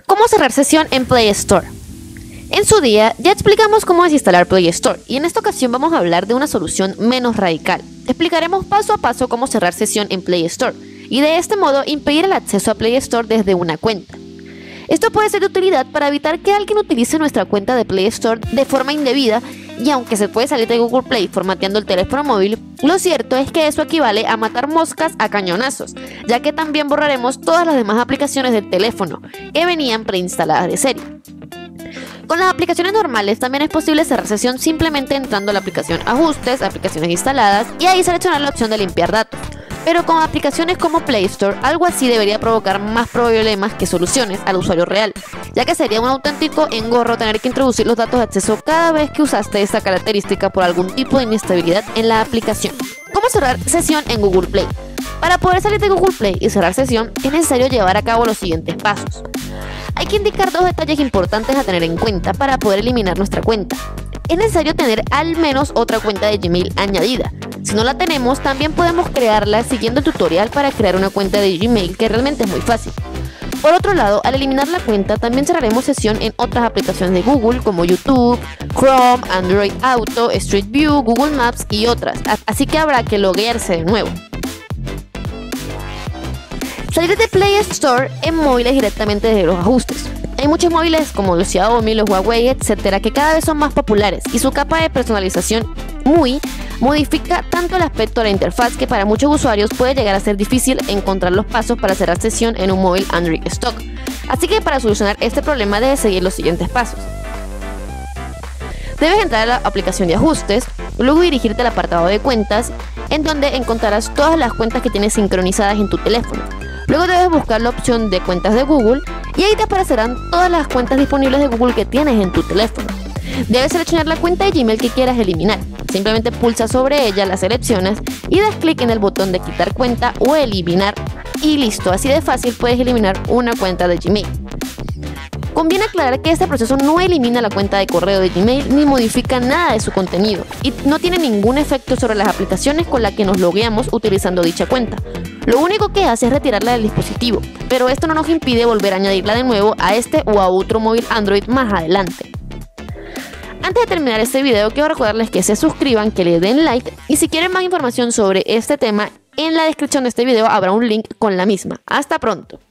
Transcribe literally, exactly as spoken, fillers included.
¿Cómo cerrar sesión en Play Store? En su día ya explicamos cómo desinstalar Play Store y en esta ocasión vamos a hablar de una solución menos radical. Explicaremos paso a paso cómo cerrar sesión en Play Store y de este modo impedir el acceso a Play Store desde una cuenta. Esto puede ser de utilidad para evitar que alguien utilice nuestra cuenta de Play Store de forma indebida, y aunque se puede salir de Google Play formateando el teléfono móvil, lo cierto es que eso equivale a matar moscas a cañonazos, ya que también borraremos todas las demás aplicaciones del teléfono que venían preinstaladas de serie. Con las aplicaciones normales también es posible cerrar sesión simplemente entrando a la aplicación Ajustes, Aplicaciones instaladas y ahí seleccionar la opción de limpiar datos. Pero con aplicaciones como Play Store, algo así debería provocar más problemas que soluciones al usuario real, ya que sería un auténtico engorro tener que introducir los datos de acceso cada vez que usaste esta característica por algún tipo de inestabilidad en la aplicación. ¿Cómo cerrar sesión en Google Play? Para poder salir de Google Play y cerrar sesión es necesario llevar a cabo los siguientes pasos. Hay que indicar dos detalles importantes a tener en cuenta para poder eliminar nuestra cuenta. Es necesario tener al menos otra cuenta de Gmail añadida. Si no la tenemos, también podemos crearla siguiendo el tutorial para crear una cuenta de Gmail, que realmente es muy fácil. Por otro lado, al eliminar la cuenta, también cerraremos sesión en otras aplicaciones de Google como YouTube, Chrome, Android Auto, Street View, Google Maps y otras, así que habrá que loguearse de nuevo. Salir de Play Store en móviles directamente desde los ajustes. Hay muchos móviles como los Xiaomi, los Huawei, etcétera, que cada vez son más populares y su capa de personalización M U I modifica tanto el aspecto de la interfaz que para muchos usuarios puede llegar a ser difícil encontrar los pasos para cerrar sesión en un móvil Android stock. Así que para solucionar este problema debes seguir los siguientes pasos. Debes entrar a la aplicación de ajustes, luego dirigirte al apartado de cuentas, en donde encontrarás todas las cuentas que tienes sincronizadas en tu teléfono. Luego debes buscar la opción de cuentas de Google y ahí te aparecerán todas las cuentas disponibles de Google que tienes en tu teléfono. Debes seleccionar la cuenta de Gmail que quieras eliminar. Simplemente pulsa sobre ella, la seleccionas y das clic en el botón de quitar cuenta o eliminar y listo. Así de fácil puedes eliminar una cuenta de Gmail. Conviene aclarar que este proceso no elimina la cuenta de correo de Gmail ni modifica nada de su contenido y no tiene ningún efecto sobre las aplicaciones con las que nos logueamos utilizando dicha cuenta. Lo único que hace es retirarla del dispositivo, pero esto no nos impide volver a añadirla de nuevo a este o a otro móvil Android más adelante. Antes de terminar este video, quiero recordarles que se suscriban, que le den like y si quieren más información sobre este tema, en la descripción de este video habrá un link con la misma. ¡Hasta pronto!